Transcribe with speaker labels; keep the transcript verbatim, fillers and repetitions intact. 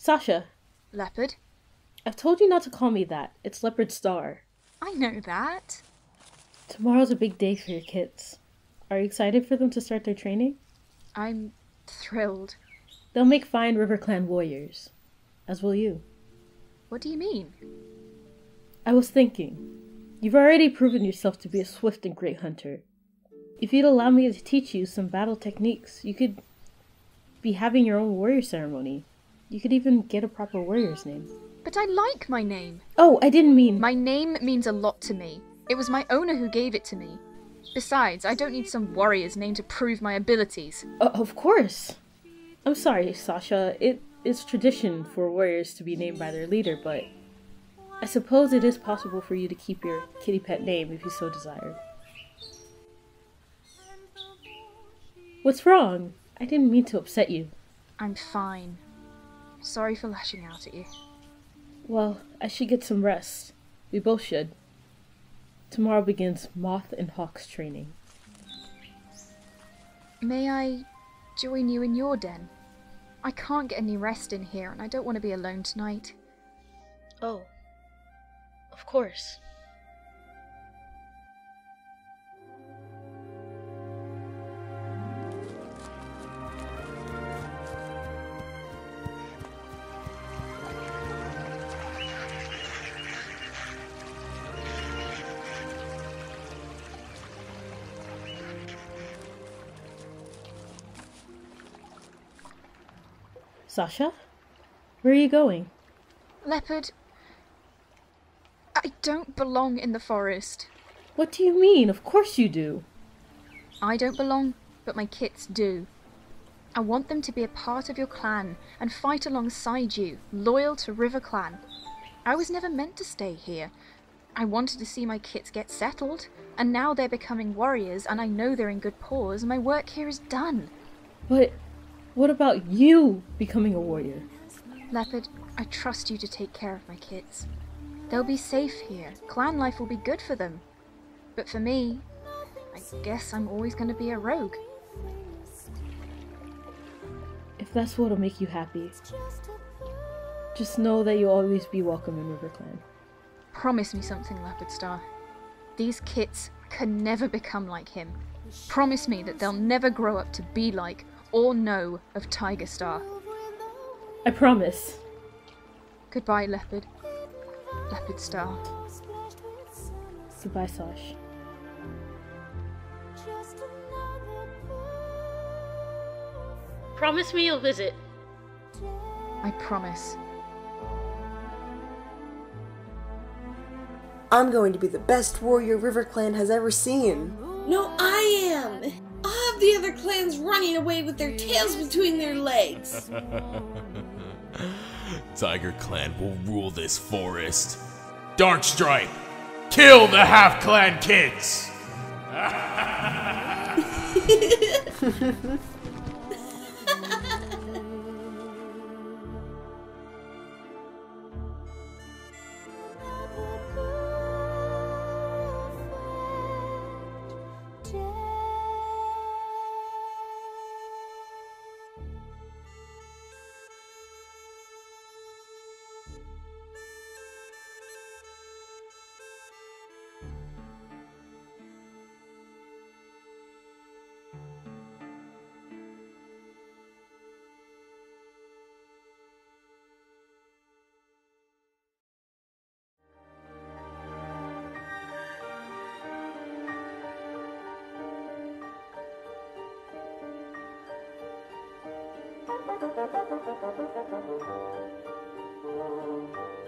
Speaker 1: Sasha,
Speaker 2: Leopard?
Speaker 1: I've told you not to call me that. It's Leopard Star.
Speaker 2: I know that.
Speaker 1: Tomorrow's a big day for your kids. Are you excited for them to start their training?
Speaker 2: I'm thrilled.
Speaker 1: They'll make fine River Clan warriors. As will you.
Speaker 2: What do you mean?
Speaker 1: I was thinking, you've already proven yourself to be a swift and great hunter. If you'd allow me to teach you some battle techniques, you could be having your own warrior ceremony. You could even get a proper warrior's name.
Speaker 2: But I like my name.
Speaker 1: Oh, I didn't mean...
Speaker 2: My name means a lot to me. It was my owner who gave it to me. Besides, I don't need some warrior's name to prove my abilities.
Speaker 1: Uh, of course. I'm sorry, Sasha. It is tradition for warriors to be named by their leader, but I suppose it is possible for you to keep your kitty pet name if you so desired. What's wrong? I didn't mean to upset you.
Speaker 2: I'm fine. Sorry for lashing out at you.
Speaker 1: Well, I should get some rest. We both should. Tomorrow begins Moth and Hawk's training.
Speaker 2: May I join you in your den? I can't get any rest in here, and I don't want to be alone tonight.
Speaker 1: Oh, of course. Sasha? Where are you going?
Speaker 2: Leopard, I don't belong in the forest.
Speaker 1: What do you mean? Of course you do.
Speaker 2: I don't belong, but my kits do. I want them to be a part of your clan and fight alongside you, loyal to River Clan. I was never meant to stay here. I wanted to see my kits get settled, and now they're becoming warriors and I know they're in good paws. My work here is done.
Speaker 1: But what about you becoming a warrior?
Speaker 2: Leopard, I trust you to take care of my kits. They'll be safe here. Clan life will be good for them. But for me, I guess I'm always going to be a rogue.
Speaker 1: If that's what'll make you happy, just know that you'll always be welcome in River Clan.
Speaker 2: Promise me something, Leopard Star. These kits can never become like him. Promise me that they'll never grow up to be like or know of Tiger Star.
Speaker 1: I promise.
Speaker 2: Goodbye, Leopard. Leopard Star.
Speaker 1: Goodbye, Sash. Promise me you'll visit.
Speaker 2: I promise.
Speaker 3: I'm going to be the best warrior River Clan has ever seen.
Speaker 4: No, I am! I'll have the other clans running away with their tails between their legs.
Speaker 5: Tiger Clan will rule this forest. Darkstripe, kill the half-clan kids!
Speaker 6: Thank you.